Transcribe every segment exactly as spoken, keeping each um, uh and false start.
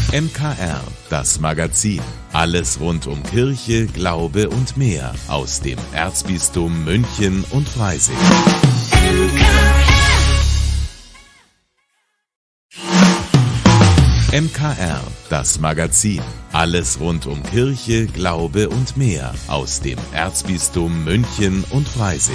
M K R, das Magazin. Alles rund um Kirche, Glaube und mehr aus dem Erzbistum München und Freising. M K R, das Magazin. Alles rund um Kirche, Glaube und mehr aus dem Erzbistum München und Freising.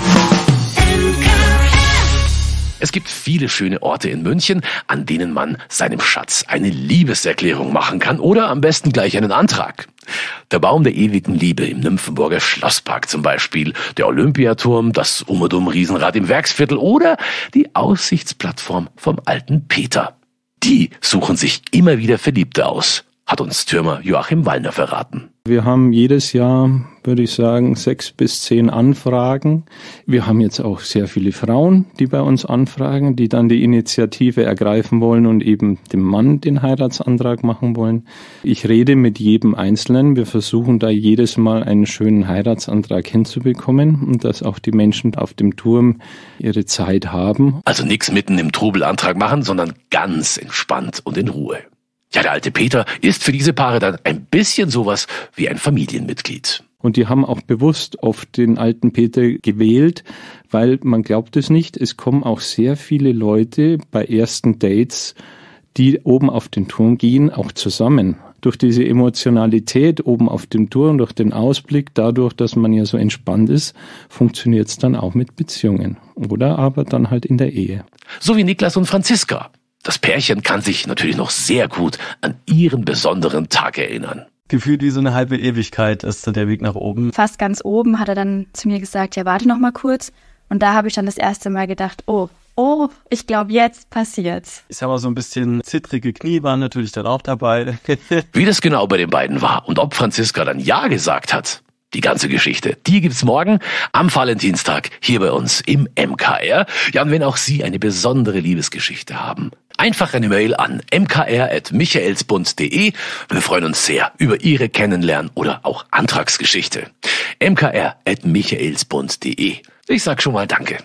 Es gibt viele schöne Orte in München, an denen man seinem Schatz eine Liebeserklärung machen kann oder am besten gleich einen Antrag. Der Baum der ewigen Liebe im Nymphenburger Schlosspark zum Beispiel, der Olympiaturm, das Um-und-Um-Riesenrad im Werksviertel oder die Aussichtsplattform vom Alten Peter. Die suchen sich immer wieder Verliebte aus, hat uns Türmer Joachim Wallner verraten. Wir haben jedes Jahr, würde ich sagen, sechs bis zehn Anfragen. Wir haben jetzt auch sehr viele Frauen, die bei uns anfragen, die dann die Initiative ergreifen wollen und eben dem Mann den Heiratsantrag machen wollen. Ich rede mit jedem Einzelnen. Wir versuchen da jedes Mal einen schönen Heiratsantrag hinzubekommen und dass auch die Menschen auf dem Turm ihre Zeit haben. Also nichts mitten im Trubel Antrag machen, sondern ganz entspannt und in Ruhe. Ja, der Alte Peter ist für diese Paare dann ein bisschen sowas wie ein Familienmitglied. Und die haben auch bewusst auf den Alten Peter gewählt, weil man glaubt es nicht, es kommen auch sehr viele Leute bei ersten Dates, die oben auf den Turm gehen, auch zusammen. Durch diese Emotionalität oben auf dem Turm, durch den Ausblick, dadurch, dass man ja so entspannt ist, funktioniert es dann auch mit Beziehungen. Oder aber dann halt in der Ehe. So wie Niklas und Franziska. Das Pärchen kann sich natürlich noch sehr gut an ihren besonderen Tag erinnern. Gefühlt wie so eine halbe Ewigkeit ist der Weg nach oben. Fast ganz oben hat er dann zu mir gesagt, ja, warte noch mal kurz. Und da habe ich dann das erste Mal gedacht, oh, oh, ich glaube, jetzt passiert's. Ich sag mal, so ein bisschen zittrige Knie waren natürlich dann auch dabei. Wie das genau bei den beiden war und ob Franziska dann Ja gesagt hat, die ganze Geschichte, die gibt's morgen am Valentinstag hier bei uns im M K R. Ja, und wenn auch Sie eine besondere Liebesgeschichte haben, einfach eine Mail an m k r at michaelsbund punkt de. Wir freuen uns sehr über Ihre Kennenlernen oder auch Antragsgeschichte. m k r at michaelsbund punkt de. Ich sag schon mal Danke.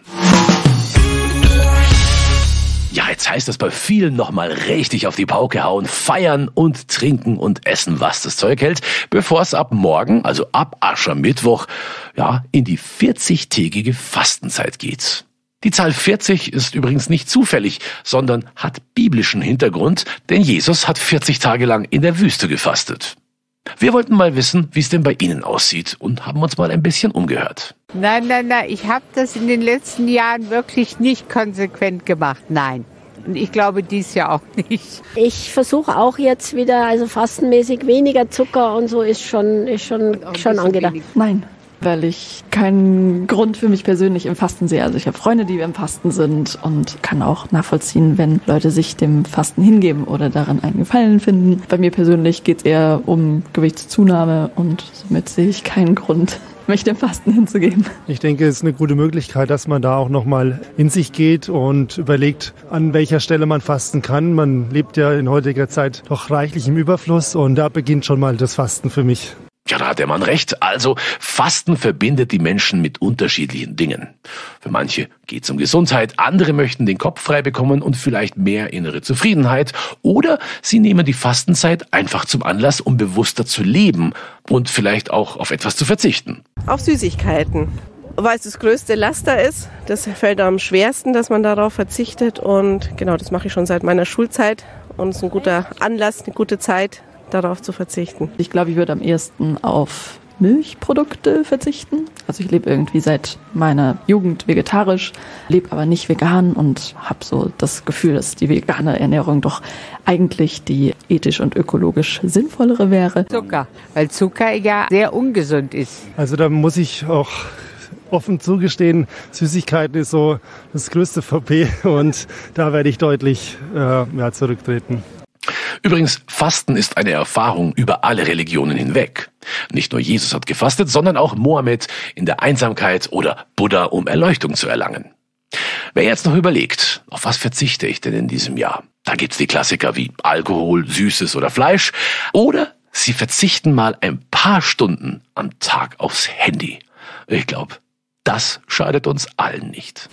Ja, jetzt heißt es bei vielen nochmal richtig auf die Pauke hauen, feiern und trinken und essen, was das Zeug hält, bevor es ab morgen, also ab Aschermittwoch, ja, in die vierzigtägige Fastenzeit geht. Die Zahl vierzig ist übrigens nicht zufällig, sondern hat biblischen Hintergrund, denn Jesus hat vierzig Tage lang in der Wüste gefastet. Wir wollten mal wissen, wie es denn bei Ihnen aussieht und haben uns mal ein bisschen umgehört. Nein, nein, nein, ich habe das in den letzten Jahren wirklich nicht konsequent gemacht, nein. Und ich glaube dies Jahr auch nicht. Ich versuche auch jetzt wieder, also fastenmäßig weniger Zucker und so ist schon, ist schon, schon angedacht. Nein, weil ich keinen Grund für mich persönlich im Fasten sehe. Also ich habe Freunde, die im Fasten sind und kann auch nachvollziehen, wenn Leute sich dem Fasten hingeben oder daran einen Gefallen finden. Bei mir persönlich geht es eher um Gewichtszunahme und somit sehe ich keinen Grund, mich dem Fasten hinzugeben. Ich denke, es ist eine gute Möglichkeit, dass man da auch nochmal in sich geht und überlegt, an welcher Stelle man fasten kann. Man lebt ja in heutiger Zeit doch reichlich im Überfluss und da beginnt schon mal das Fasten für mich. Ja, da hat der Mann recht. Also, Fasten verbindet die Menschen mit unterschiedlichen Dingen. Für manche geht es um Gesundheit, andere möchten den Kopf frei bekommen und vielleicht mehr innere Zufriedenheit. Oder sie nehmen die Fastenzeit einfach zum Anlass, um bewusster zu leben und vielleicht auch auf etwas zu verzichten. Auf Süßigkeiten. Weil es das größte Laster ist, das fällt am schwersten, dass man darauf verzichtet. Und genau, das mache ich schon seit meiner Schulzeit. Und es ist ein guter Anlass, eine gute Zeit, darauf zu verzichten. Ich glaube, ich würde am ehesten auf Milchprodukte verzichten. Also ich lebe irgendwie seit meiner Jugend vegetarisch, lebe aber nicht vegan und habe so das Gefühl, dass die vegane Ernährung doch eigentlich die ethisch und ökologisch sinnvollere wäre. Zucker, weil Zucker ja sehr ungesund ist. Also da muss ich auch offen zugestehen, Süßigkeiten ist so das größte V P und da werde ich deutlich äh, ja, zurücktreten. Übrigens, Fasten ist eine Erfahrung über alle Religionen hinweg. Nicht nur Jesus hat gefastet, sondern auch Mohammed in der Einsamkeit oder Buddha, um Erleuchtung zu erlangen. Wer jetzt noch überlegt, auf was verzichte ich denn in diesem Jahr? Da gibt's die Klassiker wie Alkohol, Süßes oder Fleisch. Oder Sie verzichten mal ein paar Stunden am Tag aufs Handy. Ich glaube, das schadet uns allen nicht.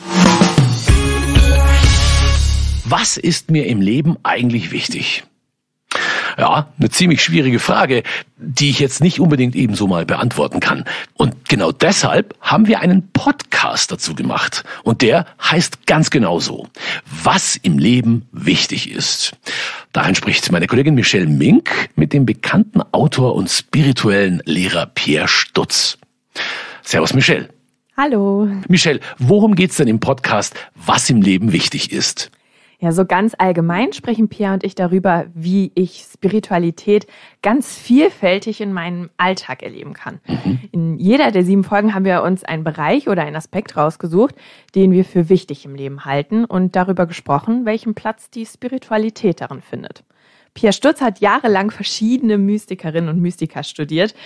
Was ist mir im Leben eigentlich wichtig? Ja, eine ziemlich schwierige Frage, die ich jetzt nicht unbedingt ebenso mal beantworten kann. Und genau deshalb haben wir einen Podcast dazu gemacht. Und der heißt ganz genau so: Was im Leben wichtig ist. Darin spricht meine Kollegin Michelle Mink mit dem bekannten Autor und spirituellen Lehrer Pierre Stutz. Servus Michelle. Hallo. Michelle, worum geht's denn im Podcast Was im Leben wichtig ist? Ja, so ganz allgemein sprechen Pierre und ich darüber, wie ich Spiritualität ganz vielfältig in meinem Alltag erleben kann. Mhm. In jeder der sieben Folgen haben wir uns einen Bereich oder einen Aspekt rausgesucht, den wir für wichtig im Leben halten und darüber gesprochen, welchen Platz die Spiritualität darin findet. Pierre Stutz hat jahrelang verschiedene Mystikerinnen und Mystiker studiert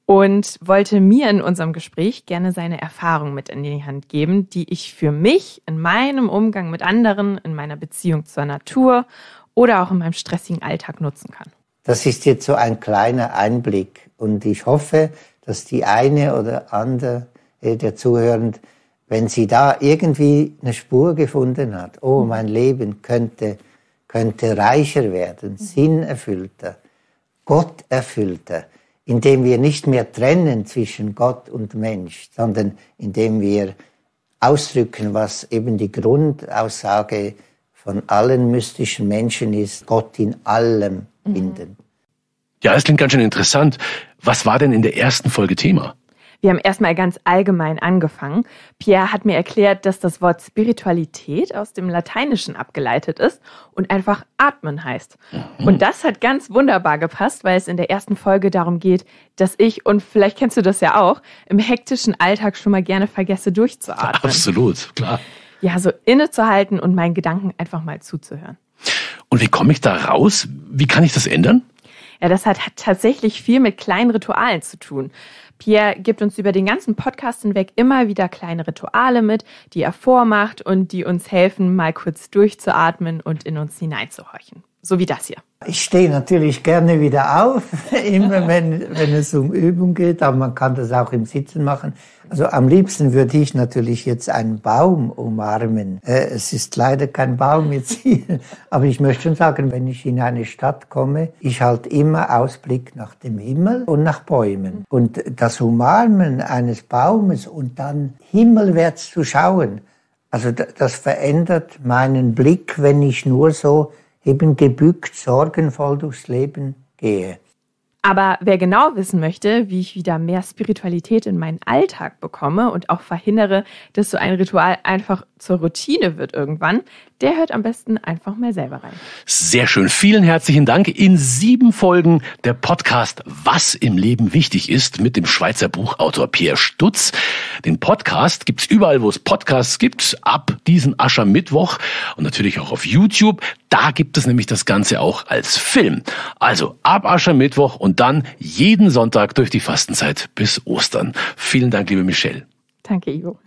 und wollte mir in unserem Gespräch gerne seine Erfahrungen mit in die Hand geben, die ich für mich in meinem Umgang mit anderen, in meiner Beziehung zur Natur oder auch in meinem stressigen Alltag nutzen kann. Das ist jetzt so ein kleiner Einblick und ich hoffe, dass die eine oder andere der Zuhörer, wenn sie da irgendwie eine Spur gefunden hat, oh, mein Leben könnte, könnte reicher werden, sinnerfüllter, gotterfüllter, indem wir nicht mehr trennen zwischen Gott und Mensch, sondern indem wir ausdrücken, was eben die Grundaussage von allen mystischen Menschen ist, Gott in allem finden. Ja, das klingt ganz schön interessant. Was war denn in der ersten Folge Thema? Wir haben erstmal ganz allgemein angefangen. Pierre hat mir erklärt, dass das Wort Spiritualität aus dem Lateinischen abgeleitet ist und einfach atmen heißt. Mhm. Und das hat ganz wunderbar gepasst, weil es in der ersten Folge darum geht, dass ich, und vielleicht kennst du das ja auch, im hektischen Alltag schon mal gerne vergesse durchzuatmen. Absolut, klar. Ja, so innezuhalten und meinen Gedanken einfach mal zuzuhören. Und wie komme ich da raus? Wie kann ich das ändern? Ja, das hat tatsächlich viel mit kleinen Ritualen zu tun. Pierre gibt uns über den ganzen Podcast hinweg immer wieder kleine Rituale mit, die er vormacht und die uns helfen, mal kurz durchzuatmen und in uns hineinzuhorchen. So wie das hier. Ich stehe natürlich gerne wieder auf, immer wenn, wenn es um Übung geht, aber man kann das auch im Sitzen machen. Also am liebsten würde ich natürlich jetzt einen Baum umarmen. Äh, es ist leider kein Baum jetzt hier, aber ich möchte schon sagen, wenn ich in eine Stadt komme, ich halte immer Ausblick nach dem Himmel und nach Bäumen. Und das Umarmen eines Baumes und dann himmelwärts zu schauen, also das verändert meinen Blick, wenn ich nur so eben gebückt, sorgenvoll durchs Leben gehe. Aber wer genau wissen möchte, wie ich wieder mehr Spiritualität in meinen Alltag bekomme und auch verhindere, dass so ein Ritual einfach zur Routine wird irgendwann, der hört am besten einfach mal selber rein. Sehr schön. Vielen herzlichen Dank. In sieben Folgen der Podcast Was im Leben wichtig ist mit dem Schweizer Buchautor Pierre Stutz. Den Podcast gibt's überall, wo es Podcasts gibt, ab diesen Aschermittwoch und natürlich auch auf YouTube. Da gibt es nämlich das Ganze auch als Film. Also ab Aschermittwoch und dann jeden Sonntag durch die Fastenzeit bis Ostern. Vielen Dank, liebe Michelle. Danke, Ivo.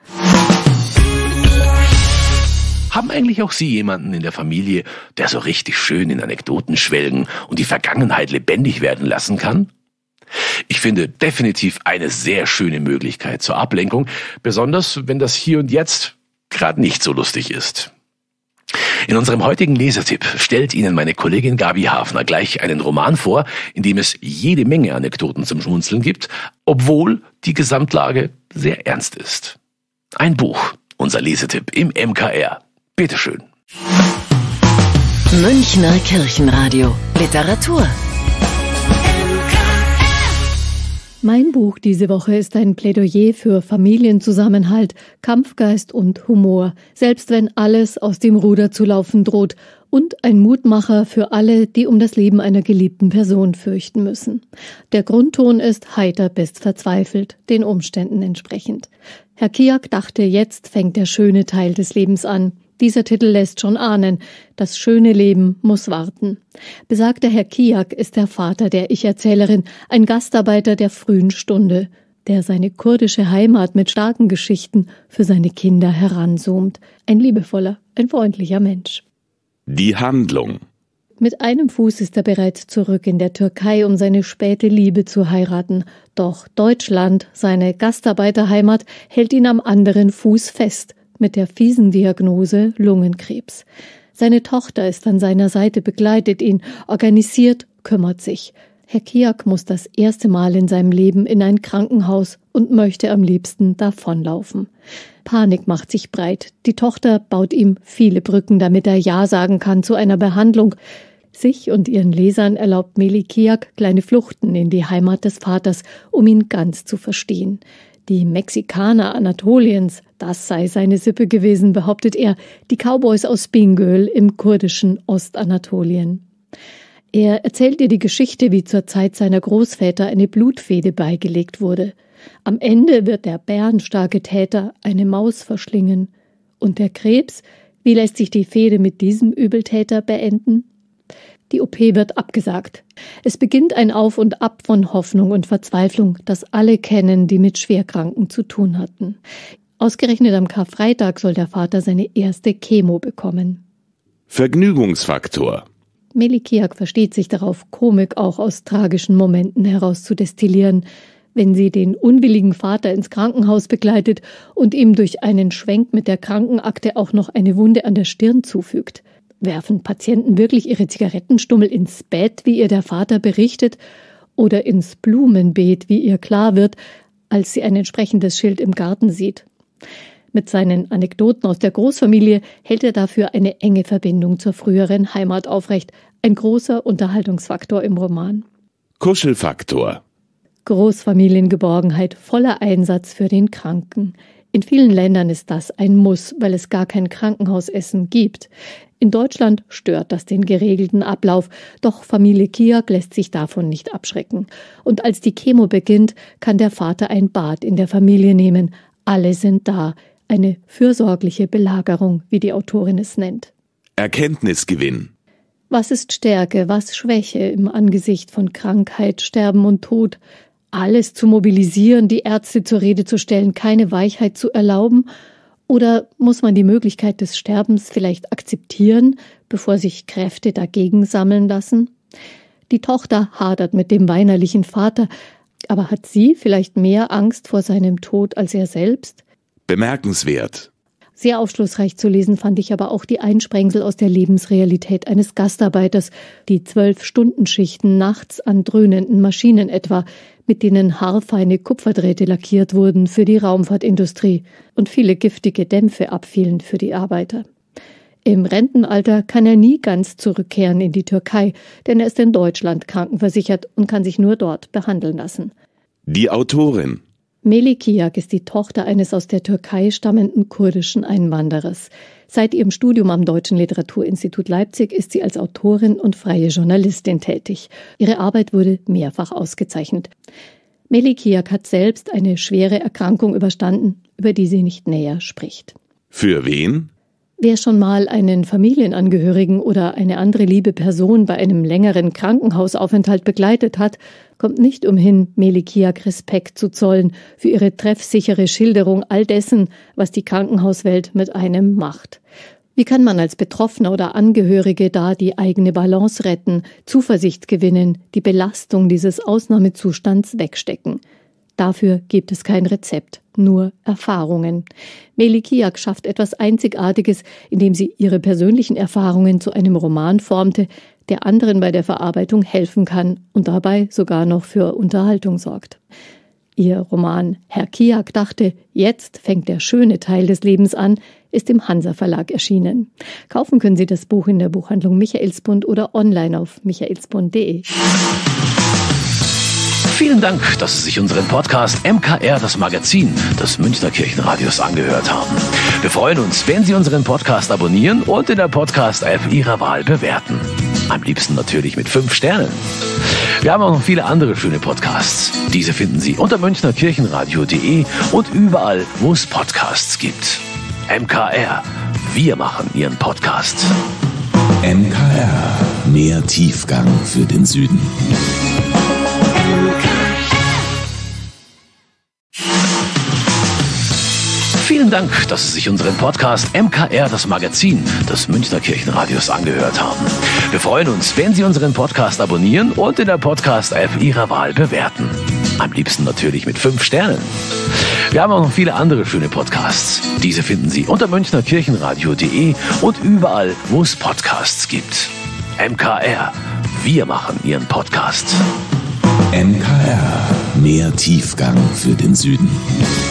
Haben eigentlich auch Sie jemanden in der Familie, der so richtig schön in Anekdoten schwelgen und die Vergangenheit lebendig werden lassen kann? Ich finde definitiv eine sehr schöne Möglichkeit zur Ablenkung, besonders wenn das Hier und Jetzt gerade nicht so lustig ist. In unserem heutigen Lesetipp stellt Ihnen meine Kollegin Gabi Hafner gleich einen Roman vor, in dem es jede Menge Anekdoten zum Schmunzeln gibt, obwohl die Gesamtlage sehr ernst ist. Ein Buch, unser Lesetipp im M K R. Bitteschön. Münchner Kirchenradio. Literatur. Mein Buch diese Woche ist ein Plädoyer für Familienzusammenhalt, Kampfgeist und Humor, selbst wenn alles aus dem Ruder zu laufen droht, und ein Mutmacher für alle, die um das Leben einer geliebten Person fürchten müssen. Der Grundton ist heiter bis verzweifelt, den Umständen entsprechend. Herr Kiak dachte, jetzt fängt der schöne Teil des Lebens an. Dieser Titel lässt schon ahnen, das schöne Leben muss warten. Besagter Herr Kiak ist der Vater der Ich-Erzählerin, ein Gastarbeiter der frühen Stunde, der seine kurdische Heimat mit starken Geschichten für seine Kinder heranzoomt. Ein liebevoller, ein freundlicher Mensch. Die Handlung. Mit einem Fuß ist er bereits zurück in der Türkei, um seine späte Liebe zu heiraten. Doch Deutschland, seine Gastarbeiterheimat, hält ihn am anderen Fuß fest, mit der fiesen Diagnose Lungenkrebs. Seine Tochter ist an seiner Seite, begleitet ihn, organisiert, kümmert sich. Herr Kiak muss das erste Mal in seinem Leben in ein Krankenhaus und möchte am liebsten davonlaufen. Panik macht sich breit. Die Tochter baut ihm viele Brücken, damit er Ja sagen kann zu einer Behandlung. Sich und ihren Lesern erlaubt Meli Kiak kleine Fluchten in die Heimat des Vaters, um ihn ganz zu verstehen. Die Mexikaner Anatoliens, das sei seine Sippe gewesen, behauptet er, die Cowboys aus Bingöl im kurdischen Ostanatolien. Er erzählt ihr die Geschichte, wie zur Zeit seiner Großväter eine Blutfehde beigelegt wurde. Am Ende wird der bärenstarke Täter eine Maus verschlingen. Und der Krebs, wie lässt sich die Fehde mit diesem Übeltäter beenden? Die O P wird abgesagt. Es beginnt ein Auf und Ab von Hoffnung und Verzweiflung, das alle kennen, die mit Schwerkranken zu tun hatten. Ausgerechnet am Karfreitag soll der Vater seine erste Chemo bekommen. Vergnügungsfaktor. Meli Kiak versteht sich darauf, Komik auch aus tragischen Momenten heraus zu destillieren. Wenn sie den unwilligen Vater ins Krankenhaus begleitet und ihm durch einen Schwenk mit der Krankenakte auch noch eine Wunde an der Stirn zufügt. Werfen Patienten wirklich ihre Zigarettenstummel ins Bett, wie ihr der Vater berichtet, oder ins Blumenbeet, wie ihr klar wird, als sie ein entsprechendes Schild im Garten sieht? Mit seinen Anekdoten aus der Großfamilie hält er dafür eine enge Verbindung zur früheren Heimat aufrecht. Ein großer Unterhaltungsfaktor im Roman. Kuschelfaktor. Großfamiliengeborgenheit, voller Einsatz für den Kranken. In vielen Ländern ist das ein Muss, weil es gar kein Krankenhausessen gibt. In Deutschland stört das den geregelten Ablauf, doch Familie Kiak lässt sich davon nicht abschrecken. Und als die Chemo beginnt, kann der Vater ein Bad in der Familie nehmen. Alle sind da. Eine fürsorgliche Belagerung, wie die Autorin es nennt. Erkenntnisgewinn. Was ist Stärke, was Schwäche im Angesicht von Krankheit, Sterben und Tod? Alles zu mobilisieren, die Ärzte zur Rede zu stellen, keine Weichheit zu erlauben? Oder muss man die Möglichkeit des Sterbens vielleicht akzeptieren, bevor sich Kräfte dagegen sammeln lassen? Die Tochter hadert mit dem weinerlichen Vater, aber hat sie vielleicht mehr Angst vor seinem Tod als er selbst? Bemerkenswert. Sehr aufschlussreich zu lesen fand ich aber auch die Einsprengsel aus der Lebensrealität eines Gastarbeiters, die Zwölf-Stunden-Schichten nachts an dröhnenden Maschinen etwa, mit denen haarfeine Kupferdrähte lackiert wurden für die Raumfahrtindustrie und viele giftige Dämpfe abfielen für die Arbeiter. Im Rentenalter kann er nie ganz zurückkehren in die Türkei, denn er ist in Deutschland krankenversichert und kann sich nur dort behandeln lassen. Die Autorin. Meli Kiak ist die Tochter eines aus der Türkei stammenden kurdischen Einwanderers. Seit ihrem Studium am Deutschen Literaturinstitut Leipzig ist sie als Autorin und freie Journalistin tätig. Ihre Arbeit wurde mehrfach ausgezeichnet. Meli Kiak hat selbst eine schwere Erkrankung überstanden, über die sie nicht näher spricht. Für wen? Wer schon mal einen Familienangehörigen oder eine andere liebe Person bei einem längeren Krankenhausaufenthalt begleitet hat, kommt nicht umhin, Meli Kiak Respekt zu zollen für ihre treffsichere Schilderung all dessen, was die Krankenhauswelt mit einem macht. Wie kann man als Betroffener oder Angehörige da die eigene Balance retten, Zuversicht gewinnen, die Belastung dieses Ausnahmezustands wegstecken? Dafür gibt es kein Rezept, nur Erfahrungen. Meli Kiak schafft etwas Einzigartiges, indem sie ihre persönlichen Erfahrungen zu einem Roman formte, der anderen bei der Verarbeitung helfen kann und dabei sogar noch für Unterhaltung sorgt. Ihr Roman Herr Kiak dachte, jetzt fängt der schöne Teil des Lebens an, ist im Hansa Verlag erschienen. Kaufen können Sie das Buch in der Buchhandlung Michaelsbund oder online auf michaelsbund punkt de. Vielen Dank, dass Sie sich unseren Podcast M K R, das Magazin des Münchner Kirchenradios, angehört haben. Wir freuen uns, wenn Sie unseren Podcast abonnieren und in der Podcast-App Ihrer Wahl bewerten. Am liebsten natürlich mit fünf Sternen. Wir haben auch noch viele andere schöne Podcasts. Diese finden Sie unter münchner kirchenradio punkt de und überall, wo es Podcasts gibt. M K R, wir machen Ihren Podcast. M K R, mehr Tiefgang für den Süden. Vielen Dank, dass Sie sich unseren Podcast M K R, das Magazin des Münchner Kirchenradios, angehört haben. Wir freuen uns, wenn Sie unseren Podcast abonnieren und in der Podcast-App Ihrer Wahl bewerten. Am liebsten natürlich mit fünf Sternen. Wir haben auch noch viele andere schöne Podcasts. Diese finden Sie unter münchner kirchenradio punkt de und überall, wo es Podcasts gibt. M K R, Wir machen Ihren Podcast. M K R. Mehr Tiefgang für den Süden.